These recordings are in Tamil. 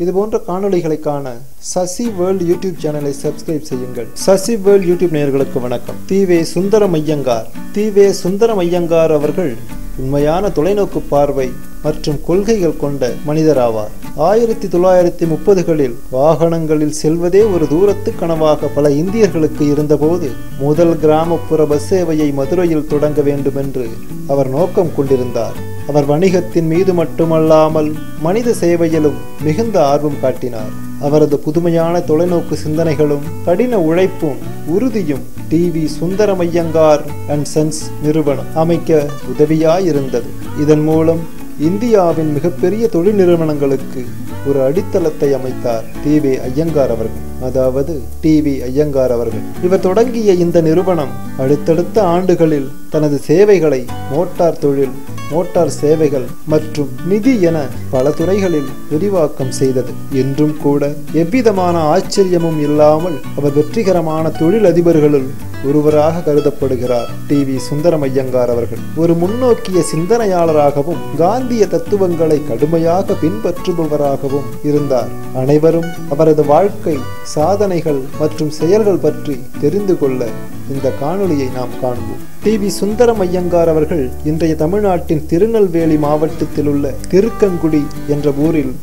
இதுபோன்ற காணொளிகளை காண சசி வேர்ல்ட் யூடியூப் சேனலை சப்ஸ்கிரைப் செய்யுங்கள். சசி வேர்ல்ட் யூடியூப் நேயர்களுக்கு வணக்கம். தீவே சுந்தரம் ஐயங்கார் அவர்கள் உண்மையான தொலைநோக்கு பார்வை மற்றும் கொள்கைகள் கொண்ட மனிதராவார். 1930களில் வாகனங்களில் செல்வதே ஒரு தூரத்து கனவாக பல இந்தியர்களுக்கு இருந்தபோது முதல் கிராமப்புற பஸ் சேவையை மதுரையில் தொடங்க வேண்டும் என்று அவர் நோக்கம் கொண்டிருந்தார். அவர் வணிகத்தின் மீது மட்டுமல்லாமல் மனித சேவையிலும் மிகுந்த ஆர்வம் காட்டினார். அவரது புதுமையான தொலைநோக்கு சிந்தனைகளும் கடின உழைப்பும் உறுதியும் TV Sundaram Iyengar and sons நிறுவனம் அமைக்க உதவியாயிருந்தது. இதன் மூலம் இந்தியாவின் மிகப்பெரிய தொழில் நிறுவனங்களுக்கு ஒரு அடித்தளத்தை அமைத்தார் டிவி ஐயங்கார் அவர்கள், அதாவது டிவி ஐயங்கார் அவர்கள். இவர் தொடங்கிய இந்த நிறுவனம் அடுத்தடுத்த ஆண்டுகளில் தனது சேவைகளை மோட்டார் தொழில், மோட்டார் சேவைகள் மற்றும் நிதி என பல துறைகளில் விரிவாக்கம் செய்தது. இன்றும் கூட எவ்விதமான ஆச்சரியமும் இல்லாமல் அவர் வெற்றிகரமான தொழில் அதிபர்களுள் ஒருவராக கருதப்படுகிறார் டிவி சுந்தரம் ஐயங்கார் அவர்கள். ஒரு முன்னோக்கிய சிந்தனையாளராகவும் காந்திய தத்துவங்களை கடுமையாக பின்பற்றுபவராகவும் இருந்தார். அனைவரும் அவரது வாழ்க்கை, சாதனைகள் மற்றும் செயல்கள் பற்றி தெரிந்து கொள்ள இந்த காணொளியை நாம் காண்போம். டிவி சுந்தரம் ஐயங்கார் அவர்கள் இன்றைய தமிழ்நாட்டின் திருநெல்வேலி மாவட்டத்தில் உள்ள திருக்கன்குடி என்ற ஊரில்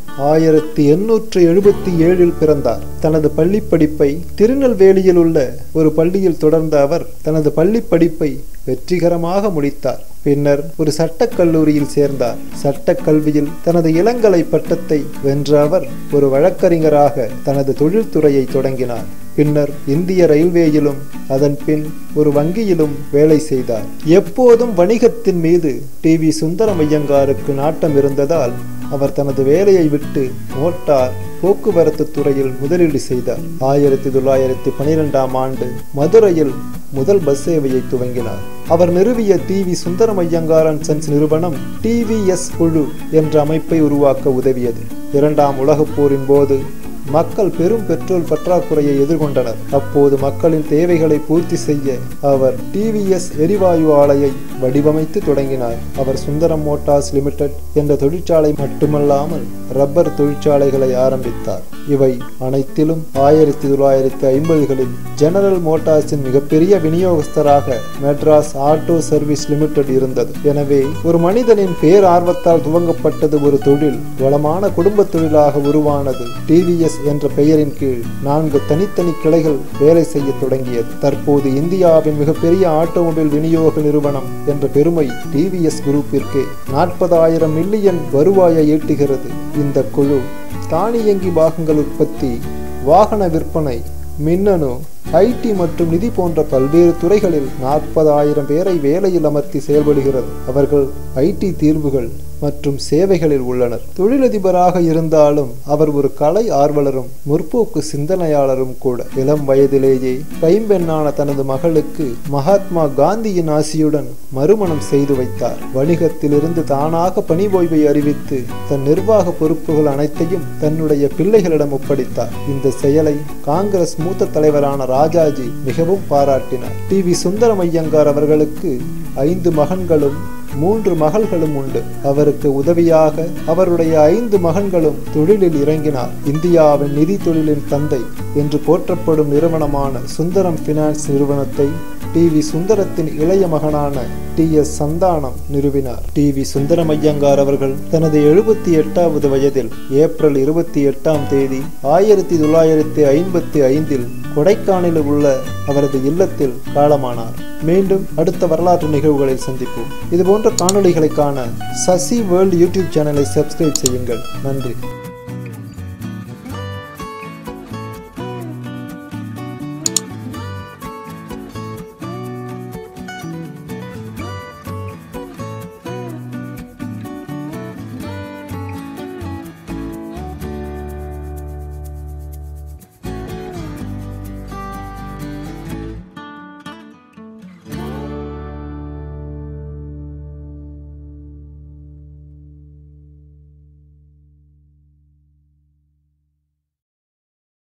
1877 பிறந்தார். தனது பள்ளி படிப்பை திருநெல்வேலியில் உள்ள ஒரு பள்ளியில் தொடர்ந்த அவர் தனது பள்ளி படிப்பை வெற்றிகரமாக முடித்தார். பின்னர் ஒரு சட்டக் கல்லூரியில் சேர்ந்தார். சட்டக் கல்வியில் தனது இளங்கலை பட்டத்தை வென்ற அவர் ஒரு வழக்கறிஞராக தனது தொழில்துறையை தொடங்கினார். பின்னர் இந்திய ரயில்வேயிலும் அதன் பின் ஒரு வங்கியிலும் வேலை செய்தார். எப்போதும் வணிகத்தின் மீது டிவி சுந்தரம் ஐயங்காருக்கு நாட்டம் இருந்ததால் அவர் தனது வேலையை விட்டு மோட்டார் போக்குவரத்து துறையில் முதலீடு செய்தார். 1912ஆம் ஆண்டு மதுரையில் முதல் பஸ் சேவையை துவங்கினார். அவர் நிறுவிய TV Sundaram Iyengar and sons நிறுவனம் டிவிஎஸ் குழு என்ற அமைப்பை உருவாக்க உதவியது. இரண்டாம் உலகப் போரின் போது மக்கள் பெரும் பெட்ரோல் பற்றாக்குறையை எதிர்கொண்டனர். அப்போது மக்களின் தேவைகளை பூர்த்தி செய்ய அவர் டிவிஎஸ் எரிவாயு ஆலையை வடிவமைத்து தொடங்கினார். அவர் சுந்தரம் மோட்டார்ஸ் லிமிடெட் என்ற தொழிற்சாலை மட்டுமல்லாமல் ரப்பர் தொழிற்சாலைகளை ஆரம்பித்தார். இவை அனைத்திலும் 1950களில் ஜெனரல் மோட்டார்ஸின் மிகப்பெரிய விநியோகஸ்தராக மெட்ராஸ் ஆட்டோ சர்வீஸ் லிமிடெட் இருந்தது. எனவே ஒரு மனிதனின் பேரார்வத்தால் துவங்கப்பட்டது ஒரு தொழில் வளமான குடும்ப தொழிலாக உருவானது. டிவிஎஸ் என்ற பெயரின் கீழ் 4 தனித்தனி கிளைகள் வேலை செய்ய தொடங்கியது. தற்போது இந்தியாவின் மிகப்பெரிய ஆட்டோமொபைல் விநியோக நிறுவனம் என்ற பெருமை டிவிஎஸ் குரூப்பிற்கு 40,000 மில்லியன் வருவாயை ஈட்டுகிறது. இந்த குழு தானியங்கி பாகங்கள் உற்பத்தி, வாகன விற்பனை, மின்னணு, ஐடி மற்றும் நிதி போன்ற பல்வேறு துறைகளில் 40,000 பேரை வேலையில் அமர்த்தி செயல்படுகிறது. அவர்கள் ஐடி தீர்வுகள் மற்றும் சேவைகளில் உள்ளனர். தொழிலதிபராக இருந்தாலும் அவர் ஒரு கலை ஆர்வலரும் முற்போக்கு சிந்தனையாளரும் கூட. இளம் வயதிலேயே கைம்பெண்ணான தனது மகளுக்கு மகாத்மா காந்தியின் ஆசியுடன் மறுமணம் செய்து வைத்தார். வணிகத்திலிருந்து தானாக பணி ஓய்வை அறிவித்து தன் நிர்வாக பொறுப்புகள் அனைத்தையும் தன்னுடைய பிள்ளைகளிடம் ஒப்படைத்தார். இந்த செயலை காங்கிரஸ் மூத்த தலைவரான ராஜாஜி மிகவும் பாராட்டினார். டிவி சுந்தரம் ஐயங்கார் அவர்களுக்கு 5 மகன்களும் 3 மகள்களும் உண்டு. அவருக்கு உதவியாக அவருடைய 5 மகன்களும் தொழிலில் இறங்கினார். இந்தியாவின் நிதி தொழிலின் தந்தை என்று போற்றப்படும் நிறுவனமான சுந்தரம் பினான்ஸ் நிறுவனத்தை டிவி சுந்தரத்தின் இளைய மகனான TS சந்தானம் நிறுவினார். டிவி சுந்தரம் ஐயங்கார் அவர்கள் தனது 78வது வயதில் ஏப்ரல் 28ஆம் தேதி 1955இல் கொடைக்கானலில் உள்ள அவரது இல்லத்தில் காலமானார். மீண்டும் அடுத்த வரலாற்று நிகழ்வுகளில் சந்திப்போம். இதுபோன்ற காணொளிகளை காண சசி வேர்ல்ட் யூடியூப் சேனலை சப்ஸ்கிரைப் செய்யுங்கள். நன்றி.